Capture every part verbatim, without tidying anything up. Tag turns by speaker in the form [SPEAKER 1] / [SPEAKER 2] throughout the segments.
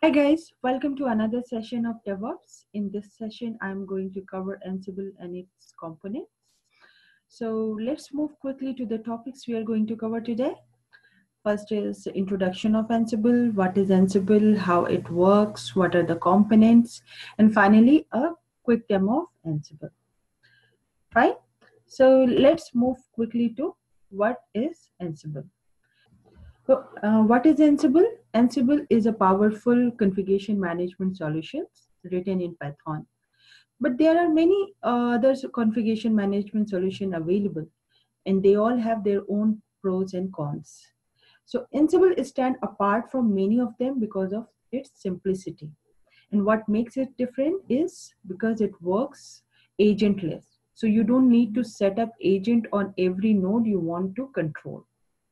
[SPEAKER 1] Hi guys, welcome to another session of Devops. In this session, I'm going to cover Ansible and its components. So let's move quickly to the topics we are going to cover today. First is introduction of Ansible, what is Ansible, how it works, what are the components, and finally a quick demo of Ansible. Right? So let's move quickly to what is Ansible. So, uh, what is Ansible? Ansible is a powerful configuration management solution written in Python. But there are many uh, other configuration management solutions available, and they all have their own pros and cons. So Ansible stands apart from many of them because of its simplicity. And what makes it different is because it works agentless. So you don't need to set up agent on every node you want to control.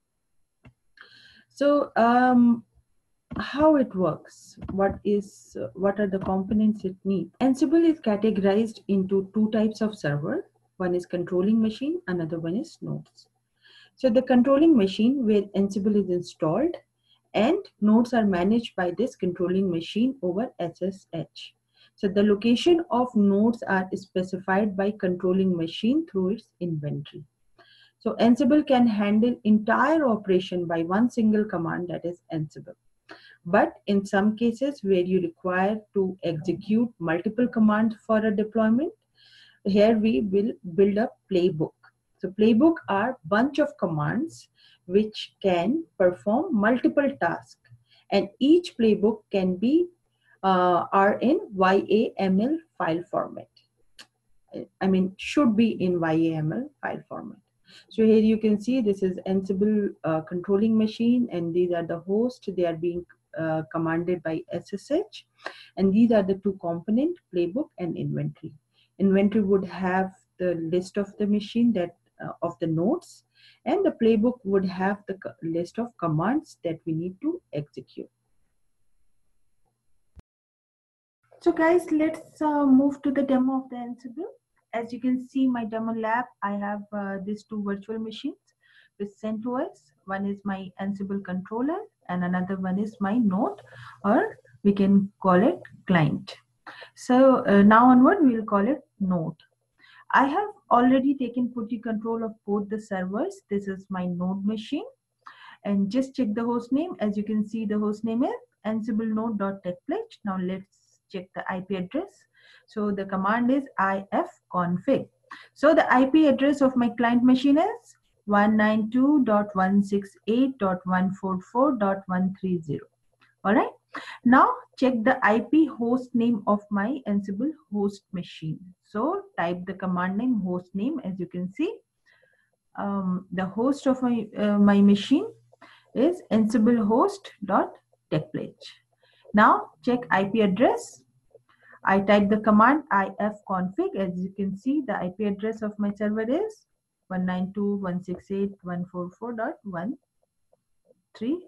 [SPEAKER 1] So um, how it works, what is uh, what are the components it needs. Ansible is categorized into two types of server. One is controlling machine, another one is nodes. So the controlling machine where Ansible is installed and nodes are managed by this controlling machine over S S H. So the location of nodes are specified by controlling machine through its inventory. So Ansible can handle entire operation by one single command, that is Ansible. But in some cases where you require to execute multiple commands for a deployment, here we will build a playbook. So playbook are bunch of commands which can perform multiple tasks, and each playbook can be uh, are in Y A M L file format. I mean, should be in Y A M L file format. So here you can see this is Ansible uh, controlling machine, and these are the hosts. They are being uh, commanded by S S H, and these are the two component, playbook and inventory. Inventory would have the list of the machine that uh, of the nodes, and the playbook would have the list of commands that we need to execute. So guys, let's uh, move to the demo of the Ansible. As you can see my demo lab, I have uh, these two virtual machines with CentOS. One is my Ansible controller and another one is my node, or we can call it client. So uh, now onward, we will call it node. I have already taken fully control of both the servers. This is my node machine, and just check the host name. As you can see, the host name is ansible node.techpledge. Now let's check the I P address. So the command is ifconfig. So the I P address of my client machine is one ninety-two dot one sixty-eight dot one forty-four dot one thirty. All right. Now check the I P host name of my Ansible host machine. So type the command name host name. As you can see, um, the host of my uh, my machine is ansible host.techpledge. Now check I P address. I type the command ifconfig. As you can see, the I P address of my server is one ninety-two dot one sixty-eight dot one forty-four dot one thirty.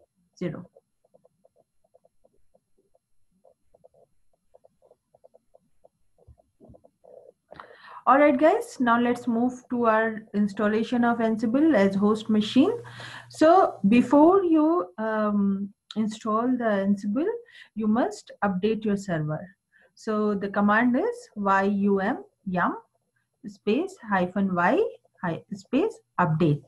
[SPEAKER 1] All right, guys, now let's move to our installation of Ansible as host machine. So before you um, install the Ansible, you must update your server. So the command is yum yum space hyphen y space update.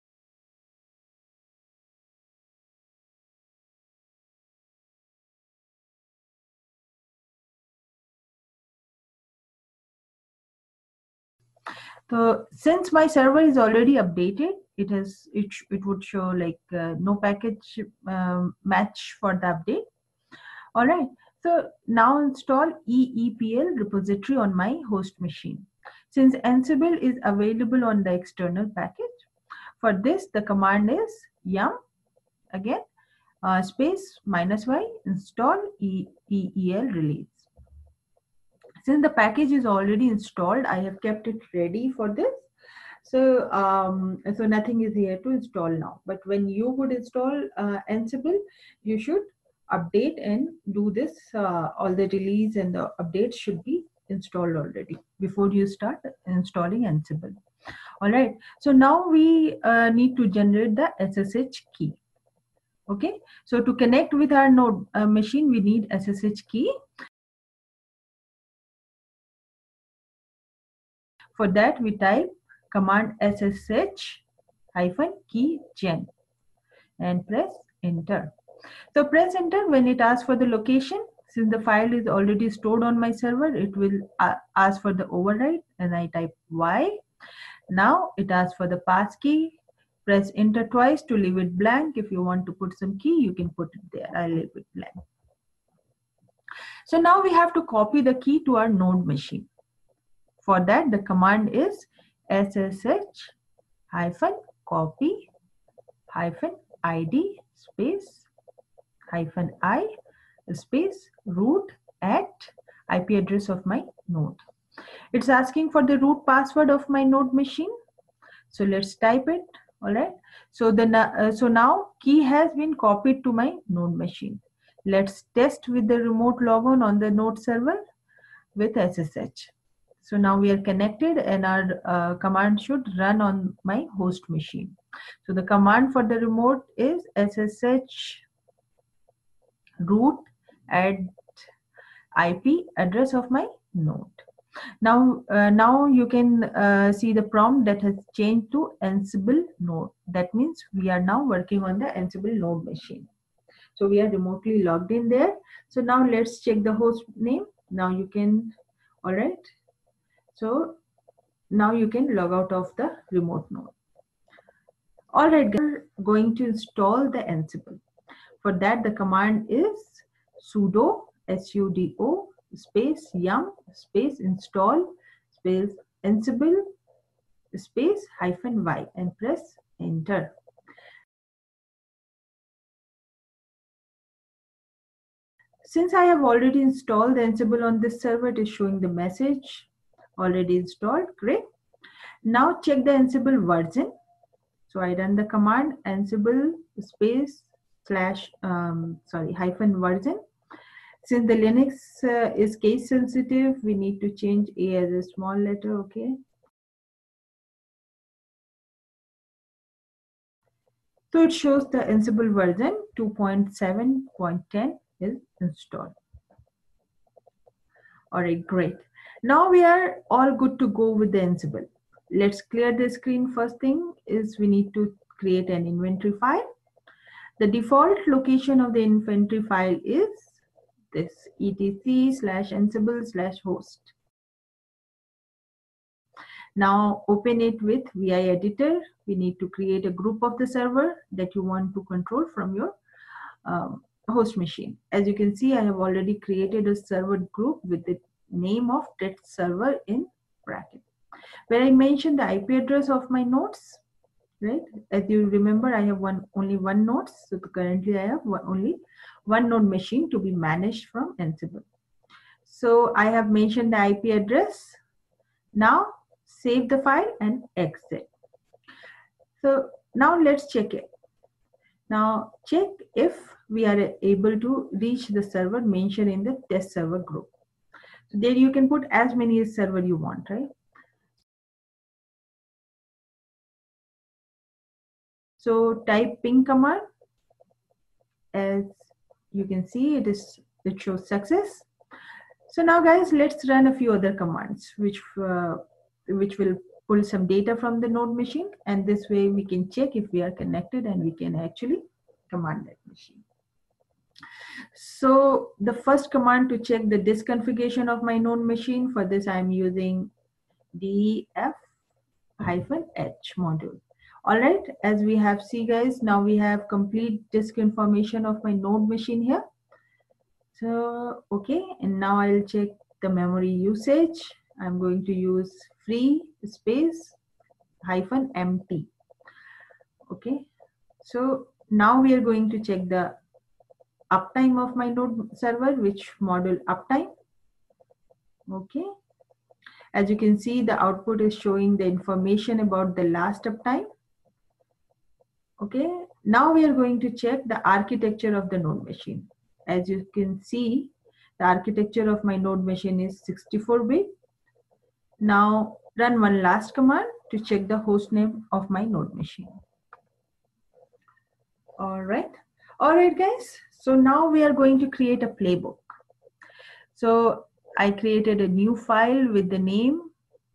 [SPEAKER 1] So since my server is already updated, it has it, it would show like uh, no package um, match for the update. All right. So now install E E P L repository on my host machine. Since Ansible is available on the external package, for this the command is yum again uh, space minus y install E E E L release. Since the package is already installed, I have kept it ready for this. So, um, so nothing is here to install now. But when you would install uh, Ansible, you should update and do this. Uh, all the release and the updates should be installed already before you start installing Ansible. All right. So now we uh, need to generate the S S H key. Okay, so to connect with our node uh, machine, we need S S H key. For that, we type command S S H hyphen key gen and press enter. So press enter when it asks for the location. Since the file is already stored on my server, it will uh, ask for the override, and I type Y. Now it asks for the pass key. Press enter twice to leave it blank. If you want to put some key, you can put it there. I'll leave it blank. So now we have to copy the key to our node machine. For that, the command is S S H hyphen copy hyphen id space hyphen I space root at I P address of my node. It's asking for the root password of my node machine. So let's type it. All right. So the uh, so now key has been copied to my node machine. Let's test with the remote logon on the node server with S S H. So now we are connected, and our uh, command should run on my host machine. So the command for the remote is S S H root at I P address of my node. Now, uh, now you can uh, see the prompt that has changed to Ansible node. That means we are now working on the Ansible node machine. So we are remotely logged in there. So now let's check the host name. Now you can, all right. So now you can log out of the remote node. All right, we're going to install the Ansible. For that, the command is sudo sudo space yum space install space Ansible space hyphen y and press enter. Since I have already installed the Ansible on this server, it is showing the message already installed. Great. Now check the Ansible version. So I run the command Ansible space slash um, sorry hyphen version. Since the Linux uh, is case sensitive, we need to change A as a small letter. Okay. So it shows the Ansible version two point seven point ten is installed. All right, great. Now we are all good to go with the Ansible. Let's clear the screen. First thing is we need to create an inventory file. The default location of the inventory file is this etc slash ansible slash host. Now open it with V I editor. We need to create a group of the server that you want to control from your um, host machine. As you can see, I have already created a server group with the name of test server in bracket, where I mentioned the I P address of my nodes. Right? As you remember, I have one only one node. So currently I have one, only one node machine to be managed from Ansible. So I have mentioned the I P address. Now save the file and exit. So now let's check it. Now check if we are able to reach the server mentioned in the test server group. So there you can put as many as server you want, right? So type ping command. As you can see, it is it shows success. So now guys, let's run a few other commands which uh, which will pull some data from the node machine, and this way we can check if we are connected and we can actually command that machine. So the first command to check the disk configuration of my node machine, for this I am using def hyphen h module. All right, as we have see guys, now we have complete disk information of my node machine here. So okay, and now I'll check the memory usage. I'm going to use free space hyphen empty. Okay, so now we are going to check the uptime of my node server, which module uptime. Okay, as you can see, the output is showing the information about the last uptime. Okay, now we are going to check the architecture of the node machine. As you can see, the architecture of my node machine is sixty-four bit. Now run one last command to check the host name of my node machine. All right. All right, guys. So now we are going to create a playbook. So I created a new file with the name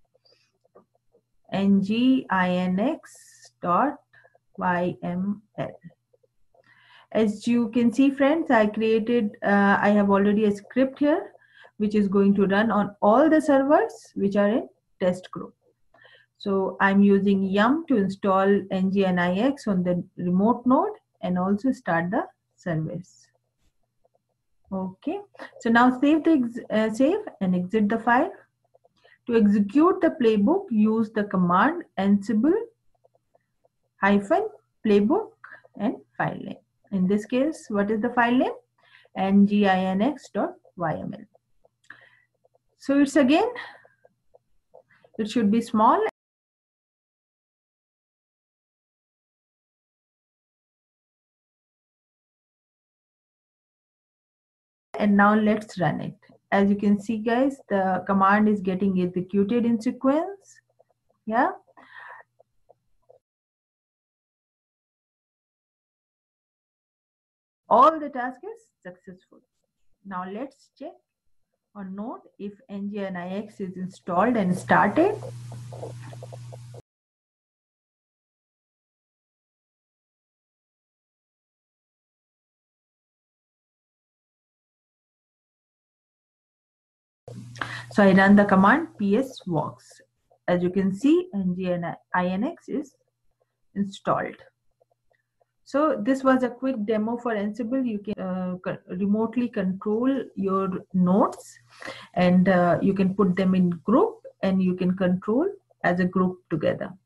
[SPEAKER 1] nginx dot y m l. As you can see, friends, I created, uh, I have already a script here, which is going to run on all the servers which are in test group. So I'm using yum to install nginx on the remote node and also start the service. Okay, so now save the uh, save and exit the file. To execute the playbook, use the command ansible hyphen playbook and file name. In this case, what is the file name? nginx dot y m l. So it's again, it should be small. And now let's run it. As you can see, guys, the command is getting executed in sequence. Yeah. All the task is successful. Now let's check or note if nginx is installed and started. So I run the command ps works. As you can see, nginx is installed. So this was a quick demo for Ansible. You can uh, co remotely control your nodes, and uh, you can put them in group and you can control as a group together.